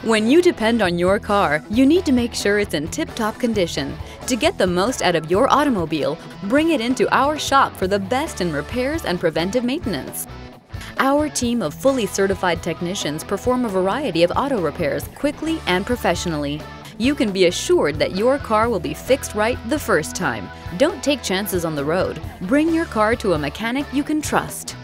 When you depend on your car, you need to make sure it's in tip-top condition. To get the most out of your automobile, bring it into our shop for the best in repairs and preventive maintenance. Our team of fully certified technicians perform a variety of auto repairs quickly and professionally. You can be assured that your car will be fixed right the first time. Don't take chances on the road. Bring your car to a mechanic you can trust.